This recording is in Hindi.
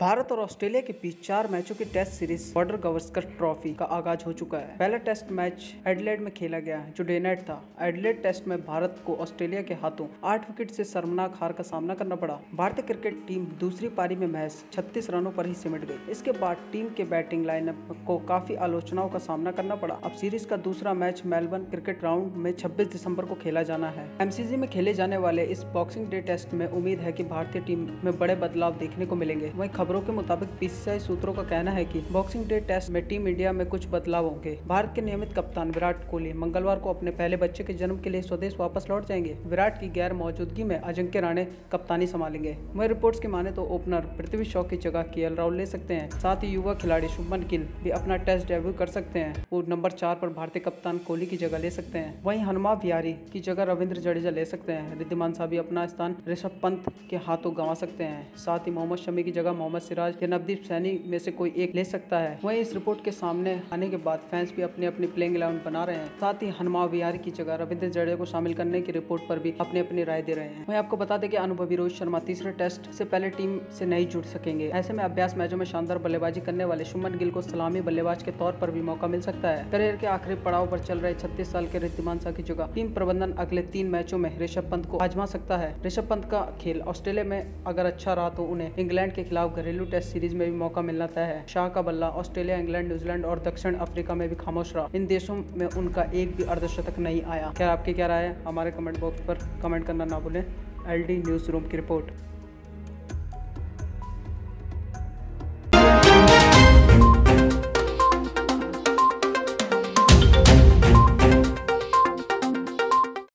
भारत और ऑस्ट्रेलिया के बीच 4 मैचों की test series Border Gavaskar trophy का आगाज हो चुका है। पहला टेस्ट मैच एडिलेड में खेला गया जो डे नाइट था। एडिलेड टेस्ट में भारत को ऑस्ट्रेलिया के हाथों 8 विकेट से शर्मनाक हार का सामना करना पड़ा। भारतीय क्रिकेट टीम दूसरी पारी में महज 36 रनों पर ही सिमट गई। इसके बाद टीम के बैटिंग लाइनअप को काफी आलोचनाओं का सामना करना पड़ा। अब सीरीज का दूसरा मैच मेलबर्न क्रिकेट ग्राउंड में 26 दिसंबर को खेला जाना है। एमसीजी में खेले जाने वाले इस बॉक्सिंग डे टेस्ट में उम्मीद है कि भारतीय टीम में बड़े बदलाव देखने को मिलेंगे। वहीं खबरों के मुताबिक बीसीसीआई सूत्रों का कहना है कि बॉक्सिंग डे टेस्ट में टीम इंडिया में कुछ बदलाव होंगे। भारत के नियमित कप्तान विराट कोहली मंगलवार को अपने पहले बच्चे के जन्म के लिए स्वदेश वापस लौट जाएंगे। विराट की गैर मौजूदगी में अजिंक्य राणे कप्तानी संभालेंगे। वहीं रिपोर्ट्स की माने तो ओपनर पृथ्वी शॉ की जगह केएल राहुल ले सकते हैं। साथ ही युवा खिलाड़ी शुभमन गिल भी अपना टेस्ट डेब्यू कर सकते हैं। वो नंबर 4 पर भारतीय कप्तान कोहली की जगह ले सकते हैं। वहीं हनुमा विहारी की जगह रविंद्र जडेजा ले सकते हैं। रिद्धिमान साहब भी अपना स्थान ऋषभ पंत के हाथों गंवा सकते हैं। साथ ही मोहम्मद शमी की जगह मोहम्मद सिराज या नवदीप सैनी में से कोई एक ले सकता है। वहीं इस रिपोर्ट के सामने आने के बाद फैंस भी अपनी अपनी प्लेइंग 11 बना रहे हैं। साथ ही हनुमा विहारी की जगह रविंद्र जडेजा को शामिल करने की रिपोर्ट पर भी अपनी अपनी राय दे रहे हैं। वहीं आपको बता दें कि अनुभवी रोहित शर्मा तीसरे टेस्ट से पहले टीम से नहीं जुड़ सकेंगे। ऐसे में अभ्यास मैचों में शानदार बल्लेबाजी करने वाले शुभमन गिल को सलामी बल्लेबाज के तौर पर भी मौका मिल सकता है। करियर के आखिरी पड़ाव पर चल रहे 36 साल के रिद्धिमान साह की जगह टीम प्रबंधन अगले 3 मैचों में ऋषभ पंत को आजमा सकता है। ऋषभ पंत का खेल ऑस्ट्रेलिया में अगर अच्छा रहा तो उन्हें इंग्लैंड के खिलाफ घरेलू टेस्ट सीरीज में भी मौका मिलना तय है। शाह का बल्ला ऑस्ट्रेलिया, इंग्लैंड, न्यूजीलैंड और दक्षिण अफ्रीका में भी खामोश रहा। इन देशों में उनका एक भी अर्धशतक नहीं आया। क्या आपकी क्या राय है? हमारे कमेंट बॉक्स पर कमेंट करना ना भूलें। LD न्यूज़ रूम की रिपोर्ट।